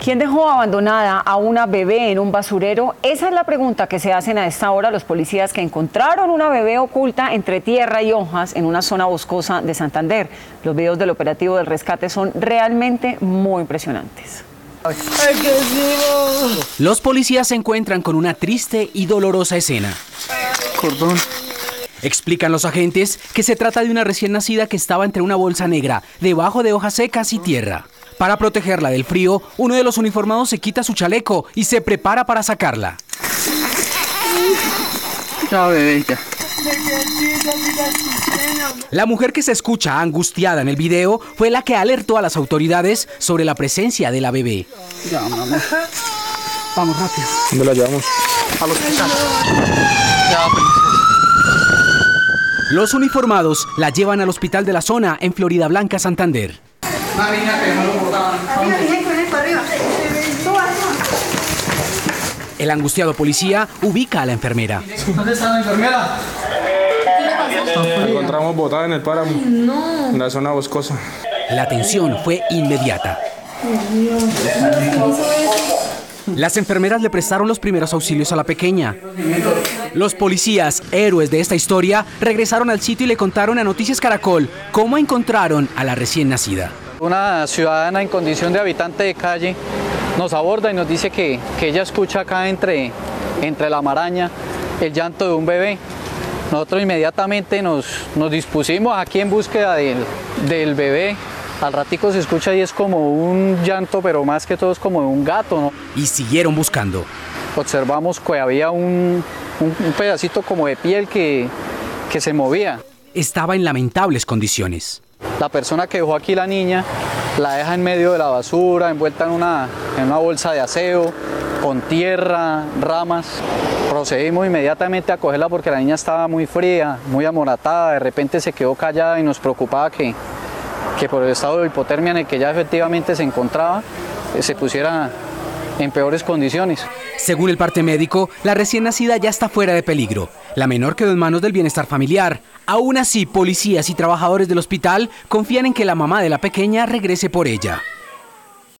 ¿Quién dejó abandonada a una bebé en un basurero? Esa es la pregunta que se hacen a esta hora los policías que encontraron una bebé oculta entre tierra y hojas en una zona boscosa de Santander. Los videos del operativo del rescate son realmente muy impresionantes. Los policías se encuentran con una triste y dolorosa escena. Cordón. Explican los agentes que se trata de una recién nacida que estaba entre una bolsa negra, debajo de hojas secas y tierra. Para protegerla del frío, uno de los uniformados se quita su chaleco y se prepara para sacarla. Ya, bebé, ya. La mujer que se escucha angustiada en el video fue la que alertó a las autoridades sobre la presencia de la bebé. Ya, mamá. Vamos rápido. ¿Dónde la llevamos? Al hospital. Ya, princesa. Los uniformados la llevan al hospital de la zona en Florida Blanca, Santander. Una niña que no lo botaban. El angustiado policía ubica a la enfermera. ¿Dónde está la enfermera? La encontramos botada en el páramo, en la zona boscosa. La atención fue inmediata. Las enfermeras le prestaron los primeros auxilios a la pequeña. Los policías, héroes de esta historia, regresaron al sitio y le contaron a Noticias Caracol cómo encontraron a la recién nacida. Una ciudadana en condición de habitante de calle nos aborda y nos dice que ella escucha acá entre la maraña el llanto de un bebé. Nosotros inmediatamente nos dispusimos aquí en búsqueda del bebé. Al ratico se escucha y es como un llanto, pero más que todo es como de un gato, ¿no? Y siguieron buscando. Observamos que había un pedacito como de piel que se movía. Estaba en lamentables condiciones. La persona que dejó aquí la niña la deja en medio de la basura, envuelta en una bolsa de aseo, con tierra, ramas. Procedimos inmediatamente a cogerla porque la niña estaba muy fría, muy amoratada, de repente se quedó callada y nos preocupaba que por el estado de hipotermia en el que ella efectivamente se encontraba, se pusiera en peores condiciones. Según el parte médico, la recién nacida ya está fuera de peligro. La menor quedó en manos del bienestar familiar. Aún así, policías y trabajadores del hospital confían en que la mamá de la pequeña regrese por ella.